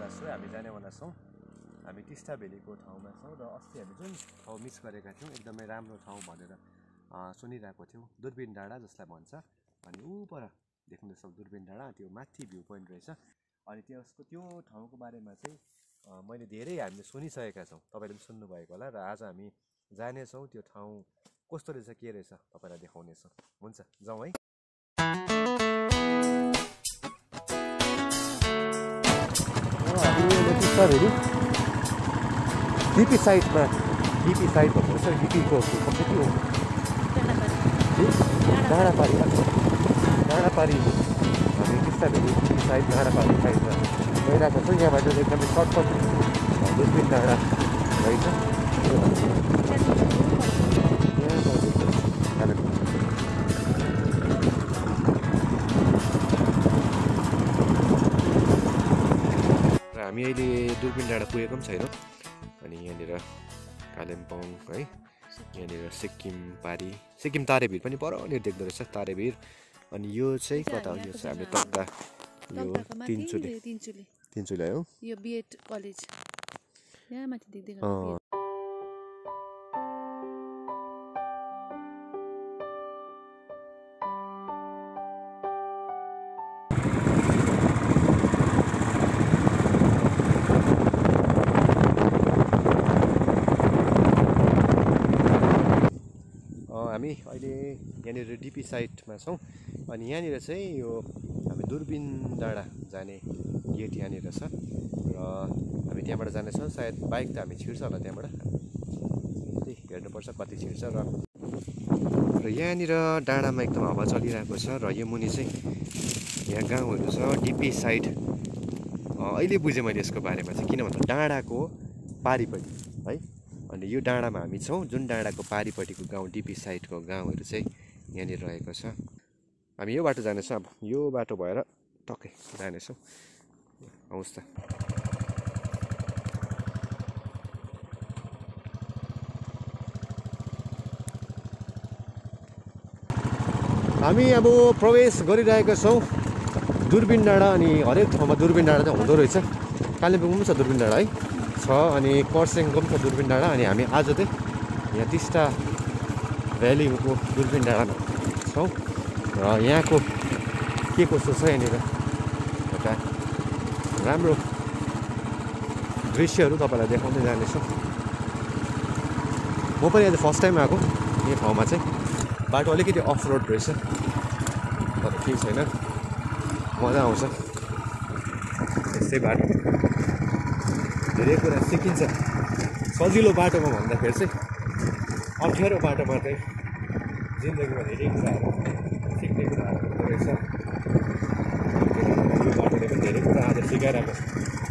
जानेवाला छु हामी टिस्टा भ्यालीको ठाउँमा छौँ र अस्ति हामी जुन ठाउँ मिस गरेका थियौँ एकदमै राम्रो ठाउँ भनेर सुनिरहेको थियौँ दुर्बिन डाँडा जसलाई भन्छ अनि ऊ पर देख्नुहुँदैछ दुर्बिन डाँडा त्यो माथि भ्यू पोइन्ट रहेछ अनि त्यो ठाउँको बारेमा चाहिँ मैले धेरै हामीले सुनिसकेका छौँ तपाईले पनि सुन्नुभएको होला र आज हामी जानेछौँ त्यो ठाउँ कस्तो रहेछ के रहेछ तपाईलाई देखाउनेछौँ हुन्छ जाउँ है डिपी साइड भन्नु रहेछ डिपीको कम्प्लिटली हो डाँडापारी हामी टिस्टा भ्याली डिपी साइड डाँडापारी साइडमा गइरहेको छौँ यहाँबाट एकदमै सर्टकट दुर्बिन डाँडा रहेछ र हामी अहिले दुर्बिन डाँडा पुगेको पनि छैनौँ अनि यहाँनिर कालिम्पोङ है यहाँनिर सिक्किम तारेभिर पनि परनिर देख्दो रहेछ तारेभिर अनि यो चाहिँ कता हो यो चाहिँ हामीले तक्दा यो तिनचुले हो यो बीएड कलेज यहाँ माथि देख्दै हामी अहिले यहाँनिर डिपी साइडमा छौँ अनि यहाँनिर चाहिँ यो हामी दुर्बिन डाँडा जाने गेट यहाँनिर छ र हामी त्यहाँबाट जानेछौँ सायद बाइक त हामी छिर्छ होला त्यहाँबाट त्यही हेर्नुपर्छ कति छिर्छ र यहाँनिर डाँडामा एकदम हावा चलिरहेको छ र यो मुनि चाहिँ यहाँ गाउँहरू छ डिपी साइड अहिले बुझेँ मैले यसको बारेमा चाहिँ किन भन्दा डाँडाको पारिपट्टि है अनि यो डाँडामा हामी छौँ जुन डाँडाको पारिपट्टिको गाउँ डिपी साइडको गाउँहरू चाहिँ यहाँनिर रहेको छ हामी यो बाटो जानेछौँ अब यो बाटो भएर टक्कै जानेछौँ आउनुहोस् त हामी अब प्रवेश गरिरहेका छौँ दुर्बिन डाँडा अनि हरेक ठाउँमा दुर्बिन डाँडा चाहिँ हुँदो रहेछ कालिम्पोङमा पनि छ दुर्बिन डाँडा है छ अनि खरसाङको पनि छ दुर्बिन डाँडा अनि हामी आज चाहिँ यहाँ टिस्टा भ्यालीको दुर्बिन डाँडामा छौँ र यहाँको के कस्तो छ यहाँनिर एउटा राम्रो दृश्यहरू तपाईँलाई देखाउँदै जानेछु म पनि आज फर्स्ट टाइम आएको यो ठाउँमा चाहिँ बाटो अलिकति अफ रोड रहेछ तर केही छैन मजा आउँछ यस्तै बाटो धेरै कुरा सिकिन्छ सजिलो बाटोमा भन्दाखेरि चाहिँ अप्ठ्यारो बाटोमा चाहिँ जिन्दगीमा धेरै कुराहरू सिक्ने कुराहरू हुँदो रहेछ यो बाटोले पनि धेरै कुरा आज सिकाइरहेको छ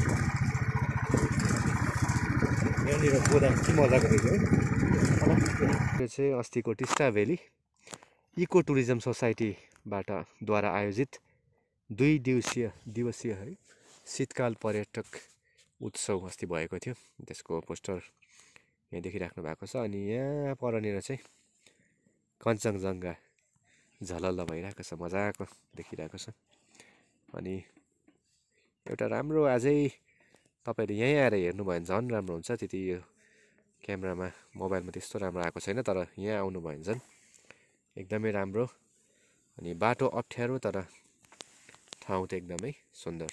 यहाँनिर गोदाम के मजाको रहेछ है यो चाहिँ अस्तिको टिस्टा भ्याली इको टुरिज्म सोसाइटीद्वारा आयोजित 2 दिवसीय है शीतकाल पर्यटक उत्सव अस्ति भएको थियो त्यसको पोस्टर यहाँ देखिराख्नु भएको छ अनि यहाँ परनिर चाहिँ कञ्चनजङ्घा झलल्ल भइरहेको छ मजाको देखिरहेको छ अनि एउटा राम्रो अझै तपाईँले यहीँ आएर हेर्नुभयो भने झन् राम्रो हुन्छ त्यति यो क्यामेरामा मोबाइलमा त्यस्तो राम्रो आएको छैन तर यहाँ आउनुभयो भने झन् एकदमै राम्रो अनि बाटो अप्ठ्यारो तर ठाउँ त एकदमै सुन्दर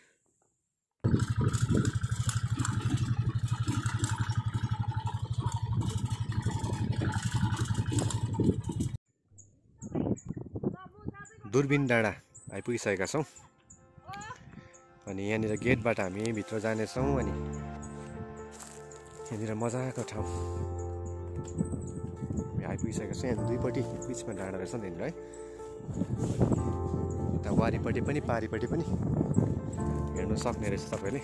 दुर्बिन डाँडा आइपुगिसकेका छौँ अनि यहाँनिर गेटबाट हामी भित्र जानेछौँ अनि यहाँनिर मजाको ठाउँ आइपुगिसकेको छौँ यहाँ दुईपट्टि बिचमा डाँडा रहेछ नि है यता वारिपट्टि पनि पारिपट्टि पनि हेर्नु सक्ने रहेछ तपाईँले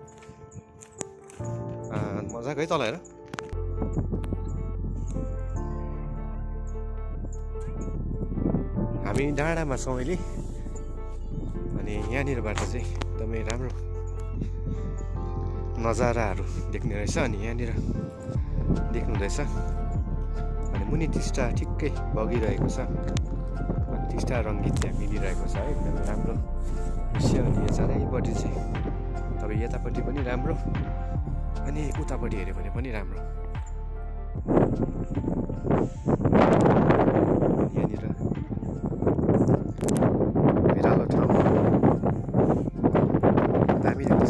मजाको है तल हेर हामी डाँडामा छौँ अहिले अनि यहाँनिरबाट चाहिँ एकदमै राम्रो नजाराहरू देख्ने रहेछ अनि यहाँनिर देख्नुहुँदैछ अनि मुनि टिस्टा ठिक्कै बगिरहेको छ अनि टिस्टा रङ्गीत चाहिँ मिलिरहेको छ है एकदमै राम्रो दृश्य अनि यो चारैपट्टि चाहिँ तपाईँ यतापट्टि पनि राम्रो अनि उतापट्टि हेऱ्यो भने पनि राम्रो। यहाँनिर बिरालो ठाउँ दामी देख्दैछ।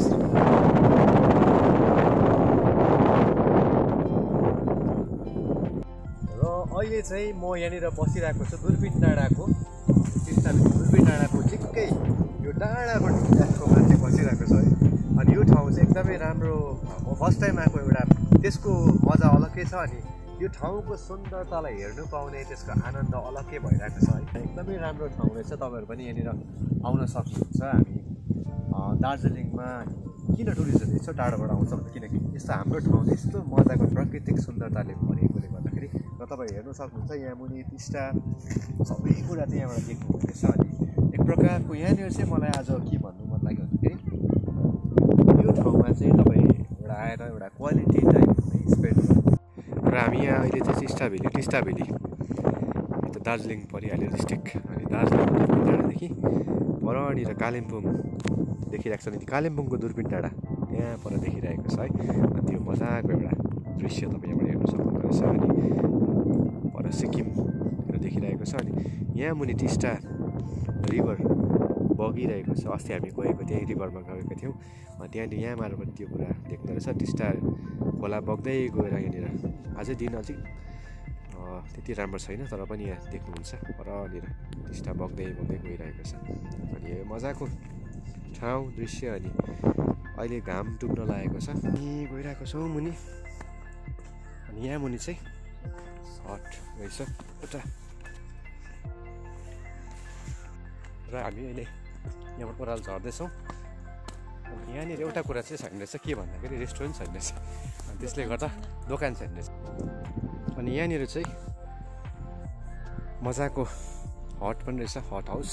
र अहिले चाहिँ म यहाँनिर बसिरहेको छु दुर्पिन डाँडाको दुर्पिन डाँडाको ठिक्कै यो डाँडाको ठाउँमा चाहिँ बसिरहेको छु है। अनि यो ठाउँ चाहिँ एकदमै राम्रो, म फर्स्ट टाइम आएको एउटा त्यसको मजा अलग्गै छ। अनि यो ठाउँको सुन्दरतालाई हेर्नु पाउने त्यसको आनन्द अलग्गै भइरहेको छ है। एकदमै राम्रो ठाउँ रहेछ, तपाईँहरू पनि यहाँनिर आउन सक्नुहुन्छ। हामी दार्जिलिङमा किन टुरिस्टहरू यसो टाढोबाट आउँछ भने किनकि यस्तो हाम्रो ठाउँ चाहिँ यस्तो मजाको प्राकृतिक सुन्दरताले भरिएकोले गर्दाखेरि र तपाईँ हेर्नु सक्नुहुन्छ यहाँ मुनि टिस्टा सबै कुरा चाहिँ यहाँबाट देख्नु हुँदैछ। अनि एक प्रकारको यहाँनिर चाहिँ मलाई आज के भन्नु मन लाग्यो भन्दाखेरि यो ठाउँमा चाहिँ तपाईँ एउटा आएर एउटा क्वालिटी टाइम स्पेन्ड गर्नु। र हामी यहाँ अहिले चाहिँ टिस्टा भ्याली यता दार्जिलिङ परिहाल्यो डिस्ट्रिक्ट। अनि दार्जिलिङ डाँडादेखि परनिर कालिम्पोङ देखिरहेको छ। अनि कालिम्पोङको दुर्पिन डाँडा त्यहाँ पर देखिरहेको छ है। अनि त्यो मजाको एउटा दृश्य तपाईँ यहाँबाट हेर्न सक्नुहुँदो रहेछ। अनि पर सिक्किमहरू देखिरहेको छ। अनि यहाँ मुनि टिस्टा रिभर बगिरहेको छ। अस्ति हामी गएको त्यही रिभरमा गएको थियौँ। त्यहाँनिर यहाँ मार्फत त्यो कुरा देख्दो रहेछ। टिस्टा खोला बग्दै गएर यहाँनिर अझै दिन अझै त्यति राम्रो छैन, तर पनि यहाँ देख्नुहुन्छ परनिर टिस्टा बग्दै गइरहेको छ। अनि यो मजाको ठाउँ दृश्य। अनि अहिले घाम डुब्न लागेको छ। अनि गइरहेको छौँ मुनि। अनि यहाँ मुनि चाहिँ हट रहेछ एउटा। र हामी अहिले यहाँबाट ओह्रालो झर्दैछौँ। अनि यहाँनिर एउटा कुरा चाहिँ छैन रहेछ, के भन्दाखेरि रेस्टुरेन्ट छैन रहेछ। अनि त्यसले गर्दा दोकान छैन रहेछ। अनि यहाँनिर चाहिँ मजाको हट पनि रहेछ, हट हाउस।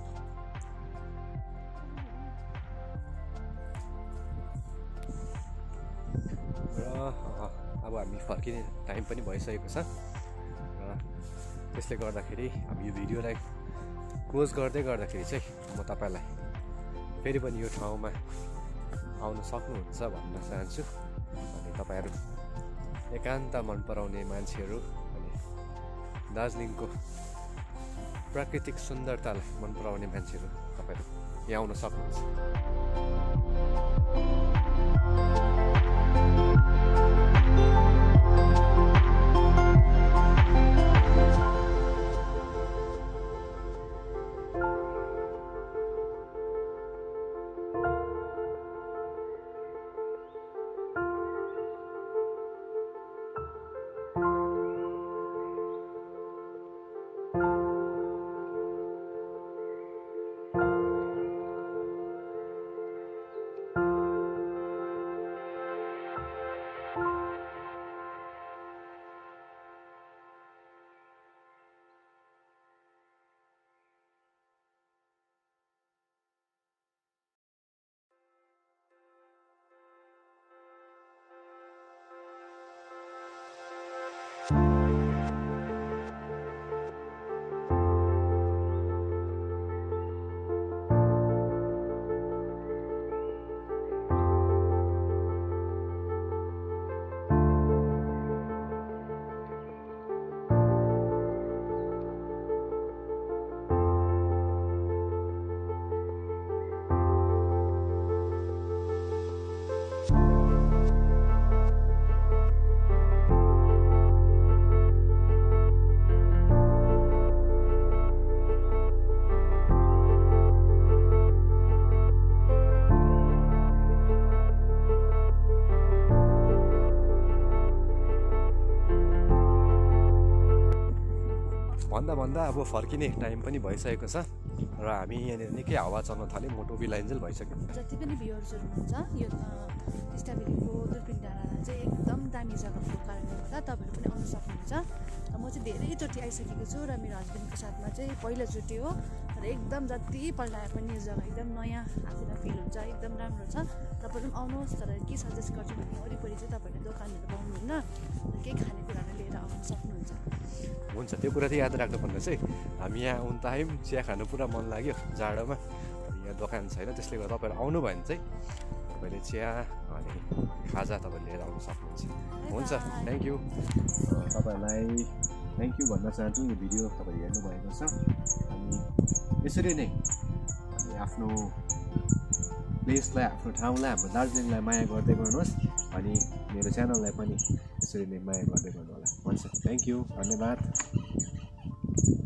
र अब हामी फर्किने टाइम पनि भइसकेको छ। र त्यसले गर्दाखेरि हामी यो भिडियोलाई क्लोज गर्दाखेरि चाहिँ म तपाईँलाई फेरि पनि यो ठाउँमा आउन सक्नुहुन्छ भन्न चाहन्छु। अनि तपाईँहरू एकान्त मन पराउने मान्छेहरू अनि दार्जिलिङको प्राकृतिक सुन्दरतालाई मन पराउने मान्छेहरू तपाईँहरू यहाँ आउन सक्नुहुन्छ। भन्दा अब फर्किने टाइम पनि भइसकेको छ। र हामी यहाँनिर निकै हावा चल्न थाल्यो, मोटो बिलाइन्जेल भइसक्यो। जति पनि भ्युअर्सहरू हुनुहुन्छ यो टिस्टा भ्यालीको दुर्पिन डाँडा चाहिँ एकदम दामी जग्गाको कारणले गर्दा तपाईँहरू पनि आउन सक्नुहुन्छ। म चाहिँ धेरैचोटि आइसकेको छु र मेरो हस्बेन्डको साथमा चाहिँ पहिलोचोटि हो। र एकदम जति पल्टाए पनि यो जग्गा एकदम नयाँ आफूलाई फिल हुन्छ, एकदम राम्रो छ। तपाईँहरू पनि आउनुहोस्। तर के सजेस्ट गर्छु भने वरिपरि चाहिँ तपाईँहरूले दोकानहरू पाउनुहुन्न, केही खानेकुराहरू लिएर आउनु सक्नुहुन्छ। हुन्छ, त्यो कुरा चाहिँ याद राख्नुपर्ने चाहिँ हामी यहाँ आउनु टाइम चिया खानु पुरा मन लाग्यो जाडोमा, यहाँ दोकान छैन। त्यसले गर्दा तपाईँहरू आउनु भयो भने चाहिँ तपाईँले चिया अनि खाजा तपाईँले लिएर आउनु सक्नुहुन्छ हुन्छ थ्याङ्क यू तपाईँहरूलाई थ्याङ्क यू भन्न चाहन्छु यो भिडियो तपाईँले हेर्नुभएको छ अनि यसरी नै हामी आफ्नो प्लेसलाई आफ्नो ठाउँलाई हाम्रो दार्जिलिङलाई माया गर्दै गर्नुहोस् अनि मेरो च्यानललाई पनि यसरी नै माया गर्दै गर्नु होला हुन्छ थ्याङ्क यू धन्यवाद